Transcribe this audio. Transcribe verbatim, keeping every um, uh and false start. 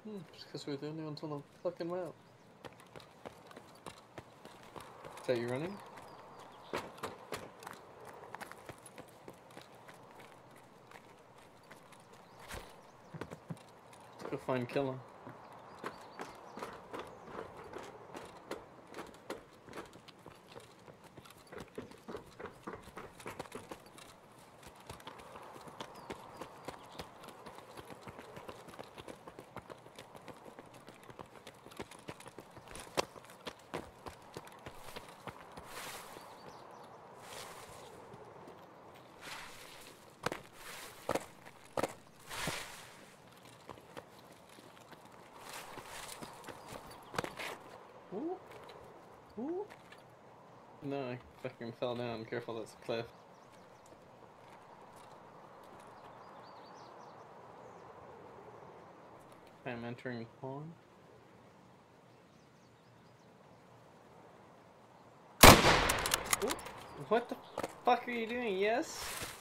Hmm, just because we're the only ones on the fucking map. Is that you running? Let's go find Killer. Ooh. Ooh. No, I fucking fell down. Careful, that's a cliff. I'm entering the pond. Ooh. What the fuck are you doing? Yes?